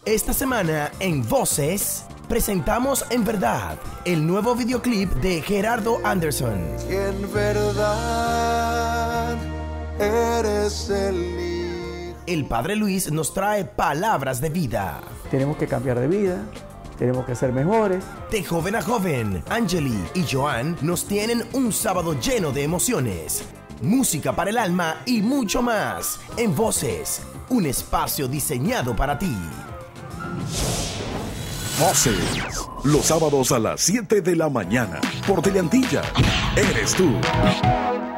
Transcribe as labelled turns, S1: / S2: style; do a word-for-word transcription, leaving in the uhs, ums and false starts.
S1: Esta semana en Voces presentamos En Verdad, el nuevo videoclip de Gerardo Anderson.
S2: En verdad eres el Hijo.
S1: El Padre Luis nos trae palabras de vida.
S3: Tenemos que cambiar de vida, tenemos que ser mejores.
S1: De joven a joven, Angeli y Joan nos tienen un sábado lleno de emociones, música para el alma y mucho más. En Voces, un espacio diseñado para ti.
S4: Voces, los sábados a las siete de la mañana, por Teleantilla. Eres tú.